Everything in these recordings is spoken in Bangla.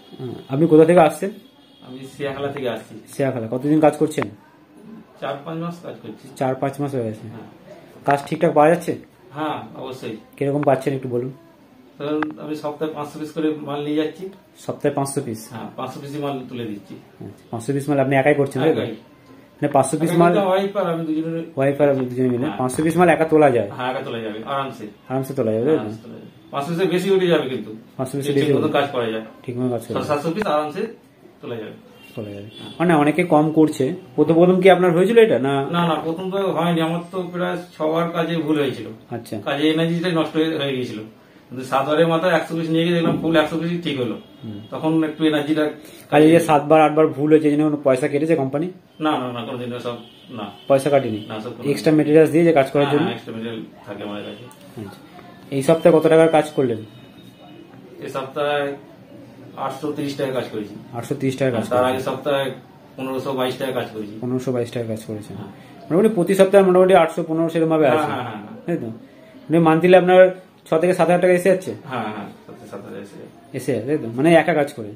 আপনি কোথা থেকে আসছেন? আমি সিয়াখালা থেকে আসছি। সিয়াখালা। কতদিন কাজ করছেন? 4-5 মাস কাজ করছি। 4-5 মাস হয়ে গেছে। কাজ ঠিকঠাক পাওয়া যাচ্ছে? হ্যাঁ অবশ্যই। কিরকম পাচ্ছেন একটু বলুন। আমি সপ্তাহে 500 পিস করে মাল নিয়ে যাচ্ছি। সপ্তাহে 500 পিস? হ্যাঁ 500 পিস মাল তুলে দিচ্ছি। 500 পিস মাল আপনি একাই করছেন? মানে 500 পিস মাল ওয়াইফ আর আমি দুজনে মিলে 500 পিস মাল একা তোলা যায়? হ্যাঁ একা তোলা যাবে, আরামসে তোলা যাবে। 500 পিসের বেশি উঠে যাবে, কিন্তু 500 পিসের বেশি কাজ করা যায়, ঠিক মতো কাজ করা 700 পিস আরামসে তোলা যাবে। মানে অনেকে কম করছে। প্রথম কি আপনার হয়েছিল এটা? না না প্রথম তো হয়নি, আমার তো প্রায় সবার কাজে ভুল হয়েছিল। আচ্ছা, কাজে এনার্জিটাই নষ্ট হয়ে গিয়েছিল, কিন্তু 7 বারের মাথায় 100 পিস নিয়ে গিয়ে দেখলাম ফুল 100 পিস ঠিক হলো। তখন একটু এনার্জিটা কাজে যে 7 বার 8 বার ভুল হয়েছে, জন্য কোনো পয়সা কেটেছে কোম্পানি? না কোনোদিন সব না, পয়সা কাটেনি। এক্সট্রা মেটেরিয়ালস দিয়ে যে কাজ করার জন্য এক্সট্রা মেটেরিয়াল থাকে আমাদের কাছে। এই সপ্তাহে কত টাকার কাজ করলেন? এই সপ্তাহে 830 টাকা কাজ করেছি। 830 টাকা কাজ। তার আগের সপ্তাহে 1522 টাকা কাজ করেছি। 1522 টাকা কাজ করেছেন। মোটামুটি প্রতি সপ্তাহে মোটামুটি 800-1500 সেরকম ভাবে আছে, তাই তো? মানে মান্থলি আপনার 6 থেকে 7 হাজার টাকা এসে যাচ্ছে? হ্যাঁ 7 হাজার এসে যাচ্ছে, তাই তো? মানে একা কাজ করে।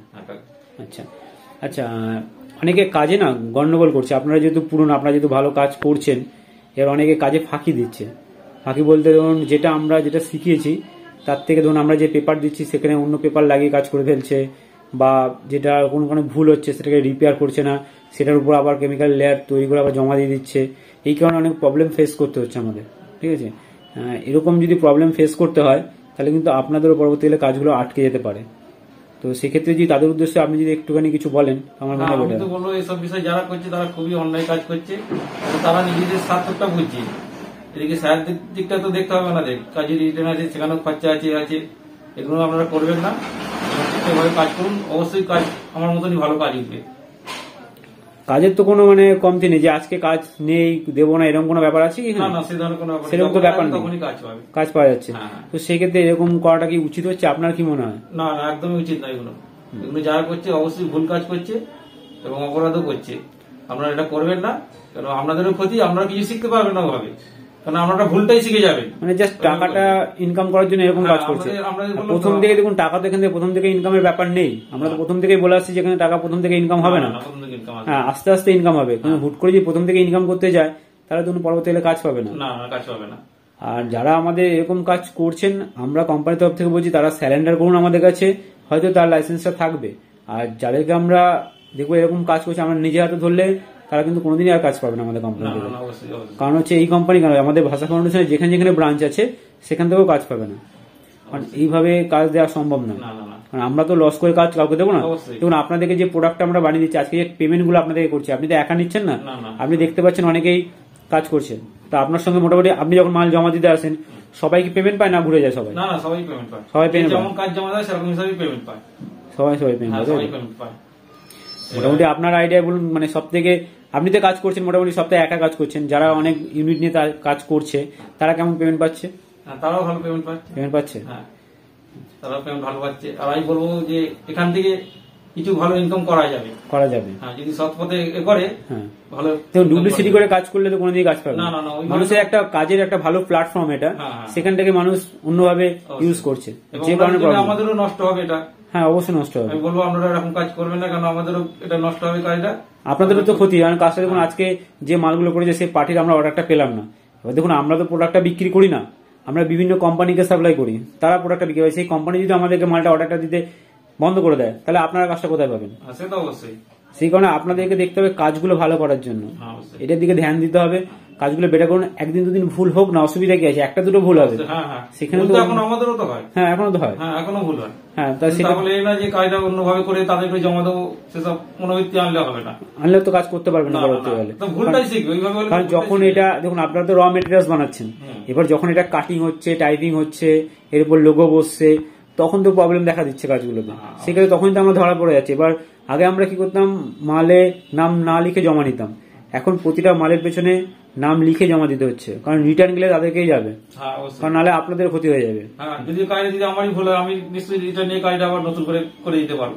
আচ্ছা, অনেকে কাজে না গন্ডগোল করছে। আপনারা যেহেতু পুরনো, আপনারা যেহেতু ভালো কাজ করছেন, এবার অনেকে কাজে ফাঁকি দিচ্ছে। ফাঁকি বলতে ধরুন যেটা শিখিয়েছি তার থেকে ধরুন আমরা যে পেপার দিচ্ছি সেখানে অন্য পেপার লাগিয়ে কাজ করে ফেলছে, বা যেটা কোনো ভুল হচ্ছে সেটাকে রিপেয়ার করছে না, সেটার উপর আবার কেমিক্যাল লেয়ার তৈরি করে আবার জমা দিয়ে দিচ্ছে। এই কারণে অনেক প্রবলেম ফেস করতে হচ্ছে আমাদের, ঠিক আছে? এরকম যদি প্রবলেম ফেস করতে হয় তাহলে কিন্তু আপনাদেরও পরবর্তীকালে কাজগুলো আটকে যেতে পারে। তো সেক্ষেত্রে যদি তাদের উদ্দেশ্যে আপনি যদি একটুখানি কিছু বলেন আমার মনে হয়। আমি তো বলবো এইসব বিষয় যারা করছে তারা খুবই অন্যায় কাজ করছে, তারা নিজেদের স্বার্থটা বুঝছে। এদিকে স্যারের দিকটা তো দেখতে হবে না, কাজের রিটার্ন আছে, সেখানেও খরচা আছে, এগুলো আপনারা করবেন না, ঠিকঠাকভাবে কাজ করুন। অবশ্যই কাজ আমার মতনই ভালো কাজ উঠবে। কাজের তো কোনো মানে কমতি নেই যে আজকে কাজ নেই দেবো না, এরকম কোনো ব্যাপার আছে কি? না সে ধরনের কোনো সেরকম তো ব্যাপার নেই, কাজ পাওয়া যাচ্ছে। তো সেক্ষেত্রে এরকম করাটা কি উচিত হচ্ছে? আপনার কি মনে হয়? না একদমই উচিত না। এগুলো যারা করছে অবশ্যই ভুল কাজ করছে এবং অপরাধও করছে। আপনারা এটা করবেন না, কারণ আপনাদেরও ক্ষতি, আপনারা কিছু শিখতে পারবেন না ওভাবে, কারণ আপনারা ভুলটাই শিখে যাবেন। মানে জাস্ট টাকাটা ইনকাম করার জন্য এরকম কাজ করছে। প্রথম থেকে দেখুন, টাকা তো এখান থেকে প্রথম থেকে ইনকামের ব্যাপার নেই। আমরা তো প্রথম থেকেই বলে আসছি যেখানে টাকা প্রথম থেকে ইনকাম হবে না। হ্যাঁ, আস্তে আস্তে ইনকাম হবে, কিন্তু হুট করে যদি প্রথম থেকে ইনকাম করতে যায় তাহলে তুমি পরবর্তীকালে কাজ পাবে না। কাজ পাবে না। আর যারা আমাদের এরকম কাজ করছেন, আমরা কোম্পানির তরফ থেকে বলছি তারা স্যালেন্ডার করুন আমাদের কাছে, হয়তো তার লাইসেন্সটা থাকবে। আর যাদেরকে আমরা দেখবো এরকম কাজ করছে, আমরা নিজে হাতে ধরলে তারা কিন্তু কোনোদিনই আর কাজ পাবে না আমাদের কোম্পানি থেকে। কারণ হচ্ছে এই কোম্পানি কেন, আমাদের ভাষা ফাউন্ডেশনে যেখানে যেখানে ব্রাঞ্চ আছে সেখান থেকেও কাজ পাবে না। কারণ এইভাবে কাজ দেওয়া সম্ভব না, কারণ আমরা তো লস করে কাজ কাউকে দেবো না। দেখুন আপনাদেরকে যে প্রোডাক্টটা আমরা বানিয়ে দিচ্ছি, আজকে যে পেমেন্ট গুলো আপনাদেরকে করছি, আপনি তো একা নিচ্ছেন না, আপনি দেখতে পাচ্ছেন অনেকেই কাজ করছেন। তা আপনার সঙ্গে মোটামুটি আপনি যখন মাল জমা দিতে আসেন সবাই কি পেমেন্ট পায় না ঘুরে যায়? সবাই সবাই পেমেন্ট পায়। যেমন কাজ জমা দেয় সেরকম হিসাবে পেমেন্ট পায়। সবাই পেমেন্ট পায়। মোটামুটি আপনার আইডিয়া বলুন, মানে সব থেকে আপনি তো কাজ করছেন মোটামুটি সপ্তাহে একা কাজ করছেন, যারা অনেক ইউনিট নিয়ে কাজ করছে তারা কেমন পেমেন্ট পাচ্ছে? তারাও ভালো পেমেন্ট পাচ্ছে। হ্যাঁ, তারাও পেমেন্ট ভালো পাচ্ছে। আর আমি বলবো যে এখান থেকে কিছু ভালো ইনকাম করা যাবে। হ্যাঁ, যদি সৎ পথে করে ভালো। ডুপ্লিসিটি করে কাজ করলে তো কোনোদিন কাজ পাবে না। মানুষের একটা কাজের একটা ভালো প্ল্যাটফর্ম এটা, সেখান থেকে মানুষ অন্যভাবে ইউজ করছে, যে কারণে আমাদেরও নষ্ট হবে এটা। হ্যাঁ, অবশ্যই নষ্ট হবে। আমি বলবো আপনারা এরকম কাজ করবেন না, কারণ আমাদেরও এটা নষ্ট হবে কাজটা, আপনাদেরও তো ক্ষতি। কারণ কাজটা দেখুন আজকে যে মালগুলো করেছে সেই পার্টির আমরা অর্ডারটা পেলাম না। এবার দেখুন আমরা তো প্রোডাক্টটা বিক্রি করি না, আমরা বিভিন্ন কোম্পানিকে সাপ্লাই করি, তারা প্রোডাক্টটা বিক্রি করে। সেই কোম্পানি যদি আমাদেরকে মালটা অর্ডারটা দিতে বন্ধ করে দেয় তাহলে আপনারা কাজটা কোথায় পাবেন? সেটা অবশ্যই। সেই কারণে আপনাদেরকে দেখতে হবে কাজগুলো ভালো করার জন্য, এটার দিকে ধ্যান দিতে হবে, কাজগুলো বেটার করুন। একদিন দুদিন ভুল হোক না, অসুবিধা কি আছে? একটা দুটো ভুল হবে, সেখানে তো আমাদেরও তো হয়। হ্যাঁ, এখনো তো হয়। হ্যাঁ, এখনো ভুল হয়। হ্যাঁ, তাই সেটা বলে না যে কাজটা অন্যভাবে করে তাদেরকে জমা দেবো, সেসব মনোবৃত্তি আনলে হবে না। আনলে তো কাজ করতে পারবে না পরবর্তীকালে। ভুলটাই শিখবে ওইভাবে। কারণ যখন এটা দেখুন আপনারা তো র মেটেরিয়ালস বানাচ্ছেন, এবার যখন এটা কাটিং হচ্ছে, টাইপিং হচ্ছে, এর উপর লোগো বসছে, তখন তো প্রবলেম দেখা দিচ্ছে কাজগুলোতে। সেক্ষেত্রে তখনই তো আমরা ধরা পড়ে যাচ্ছি। এবার আগে আমরা কি করতাম, মালে নাম না লিখে জমা নিতাম, এখন প্রতিটা মালের পেছনে নাম লিখে জমা দিতে হচ্ছে, কারণ রিটার্ন গেলে তাদেরকেই যাবে, কারণ নাহলে আপনাদের ক্ষতি হয়ে যাবে। যদি কাজটা যদি আমারই ভুল হয়, আমি নিশ্চয়ই রিটার্ন নিয়ে কাজটা আবার নতুন করে দিতে পারবো।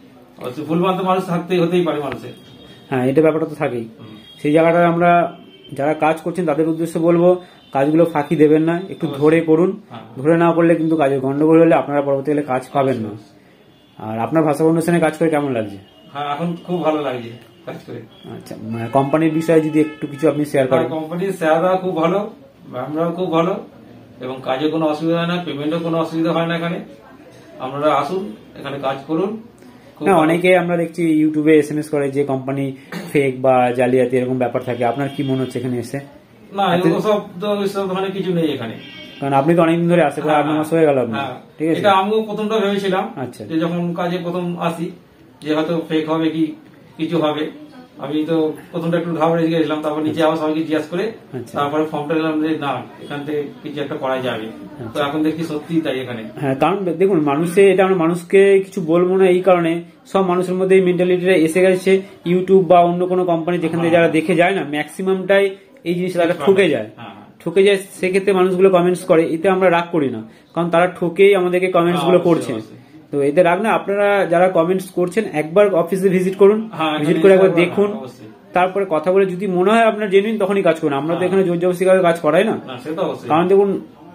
ভুল মানতে মানুষ হতেই পারে মানুষের। হ্যাঁ, এটা ব্যাপারটা তো থাকেই। সেই জায়গাটা আমরা যারা কাজ করছেন তাদের উদ্দেশ্যে বলবো, কাজগুলো ফাঁকি দেবেন না, একটু ধরে করুন। ধরে না করলে কিন্তু কাজের গন্ডগোল হলে আপনারা পরবর্তীকালে কাজ পাবেন না। আর আপনার ভাষা অনুষ্ঠানে কাজ করে কেমন লাগছে? হ্যাঁ, এখন খুব ভালো লাগছে কাজ করে। আচ্ছা, কোম্পানির বিষয়ে যদি একটু কিছু আপনি শেয়ার করেন। কোম্পানির স্যাররা খুব ভালো, ম্যামরাও খুব ভালো, এবং কাজে কোনো অসুবিধা হয় না, পেমেন্টও কোনো অসুবিধা হয় না। এখানে আপনারা আসুন, এখানে কাজ করুন। না, অনেকে আমরা দেখছি ইউটিউবে SMS করে যে কোম্পানি ফেক বা জালিয়াতি এরকম ব্যাপার থাকে, আপনার কি মনে হচ্ছে এখানে এসে? না, এগুলো সব তো ওইসব ধরনের কিছু নেই এখানে। কারণ আপনি তো অনেকদিন ধরে আসে, 8 মাস হয়ে গেল আপনার, ঠিক আছে? এটা আমিও প্রথমটা ভেবেছিলাম, আচ্ছা, যে যখন কাজে প্রথম আসি যে হয়তো ফেক হবে কি কিছু হবে। আমি তো প্রথমটা একটু ঘাবড়ে গেছিলাম, তারপর নিচে আবার সবাইকে জিজ্ঞাসা করে তারপরে ফর্মটা দিলাম যে না, এখান থেকে কিছু একটা করা যাবে। তো এখন দেখি সত্যি তাই এখানে। হ্যাঁ, কারণ দেখুন মানুষে এটা আমরা মানুষকে কিছু বলবো না, এই কারণে সব মানুষের মধ্যে এই মেন্টালিটিটা এসে গেছে। ইউটিউব বা অন্য কোনো কোম্পানি যেখান থেকে যারা দেখে যায় না, ম্যাক্সিমামটাই এই জিনিসটা তারা ঠকে যায়। সেক্ষেত্রে মানুষগুলো কমেন্টস করে, এতে আমরা রাগ করি না, কারণ তারা ঠকেই আমাদেরকে কমেন্টস গুলো করছে। তো এতে রাগ না, আপনারা যারা কমেন্টস করছেন একবার অফিসে ভিজিট করুন, ভিজিট করে একবার দেখুন, তারপরে কথা বলে যদি মনে হয় আপনার জেনুইন তখনই কাজ করুন। আমরা তো এখানে জোর জবরদস্তি কাজ করাই না, কারণ দেখুন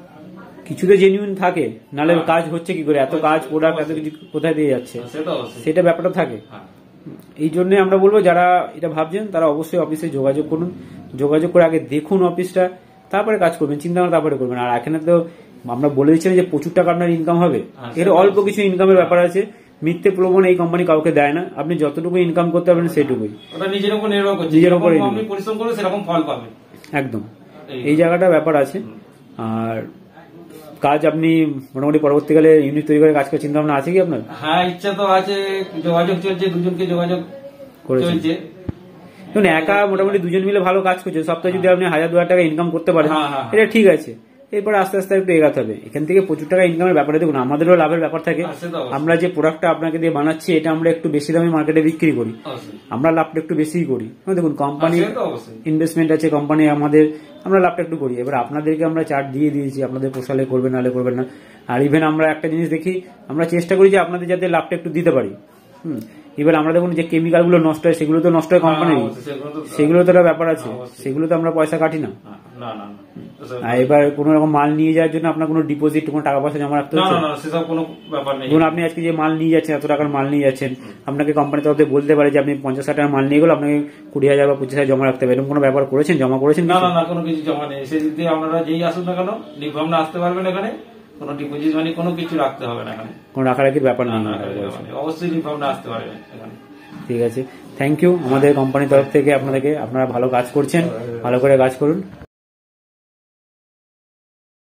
কিছুতে জেনুইন থাকে, নাহলে কাজ হচ্ছে কি করে, এত কাজ প্রোডাক্ট এত কিছু কোথায় দিয়ে যাচ্ছে, সেটা ব্যাপারটা থাকে। এই জন্য আমরা বলবো যারা এটা ভাবছেন তারা অবশ্যই অফিসে যোগাযোগ করুন, যোগাযোগ করে আগে দেখুন অফিসটা, তারপরে কাজ করবেন, চিন্তা ভাবনা তারপরে করবেন। আর এখানে তো আমরা বলে দিচ্ছিলাম যে প্রচুর টাকা আপনার ইনকাম হবে, এর অল্প কিছু ইনকামের ব্যাপার আছে। মিথ্যে প্রলোভন এই কোম্পানি কাউকে দেয় না, আপনি যতটুকু ইনকাম করতে পারবেন সেটুকুই, নিজের উপর নির্ভর করছে, নিজের উপর পরিশ্রম করে সেরকম ফল পাবে। একদম এই জায়গাটা ব্যাপার আছে। আর কাজ আপনি মোটামুটি পরবর্তীকালে ইউনিট তৈরি করে কাজ করার চিন্তা ভাবনা আছে কি আপনার? হ্যাঁ, ইচ্ছা তো আছে, যোগাযোগ চলছে, দুজনকে যোগাযোগ চলছে। দেখুন একা মোটামুটি দুজন মিলে ভালো কাজ করছে, সপ্তাহে যদি আপনি 1000-2000 টাকা ইনকাম করতে পারেন এটা ঠিক আছে, এরপর আস্তে আস্তে একটু এগাতে হবে। এখান থেকে প্রচুর টাকা ইনকামের ব্যাপারে দেখুন আমাদেরও লাভের ব্যাপার থাকে। আমরা যে প্রোডাক্টটা আপনাকে দিয়ে বানাচ্ছি এটা আমরা একটু বেশি দামে মার্কেটে বিক্রি করি, আমরা লাভটা একটু বেশিই করি। দেখুন কোম্পানি ইনভেস্টমেন্ট আছে, কোম্পানি আমাদের, আমরা লাভটা একটু করি। এবার আপনাদেরকে আমরা চার্ট দিয়ে দিয়েছি, আপনাদের পোষালে করবেন, নাহলে করবেন না। আর ইভেন আমরা একটা জিনিস দেখি, আমরা চেষ্টা করি যে আপনাদের যাতে লাভটা একটু দিতে পারি। এবার আমরা দেখুন যে কেমিক্যাল গুলো নষ্ট হয়, সেগুলো তো নষ্ট হয় কোম্পানির, সেগুলো তো একটা ব্যাপার আছে, সেগুলো তো আমরা পয়সা কাটি না। আর এবার কোন রকম মাল নিয়ে যাওয়ার জন্য আপনার কোনো ডিপোজিট, কোনো টাকা পয়সা জমা রাখতে হচ্ছে? ধরুন আপনি আজকে যে মাল নিয়ে যাচ্ছেন, এত টাকার মাল নিয়ে যাচ্ছেন, আপনাকে কোম্পানি তরফ থেকে বলতে পারে যে আপনি 50,000 টাকার মাল নিয়ে গেলে আপনাকে 20,000 বা 25,000 জমা রাখতে হবে, এরকম কোনো ব্যাপার করেছেন, জমা করেছেন? না, কোনো কিছু জমা নেই। সেদিক দিয়ে আপনারা যেই আসুন না কেন নির্ভাবনা আসতে পারবেন, এখানে কোনো ডিপোজিট মানে কোনো কিছু রাখতে হবে না, এখানে কোনো রাখারাখির ব্যাপার নেই, অবশ্যই নির্ভাবনা আসতে পারবেন এখানে। ঠিক আছে, থ্যাংক ইউ। আমাদের কোম্পানির তরফ থেকে আপনারা ভালো কাজ করছেন, ভালো করে কাজ করুন।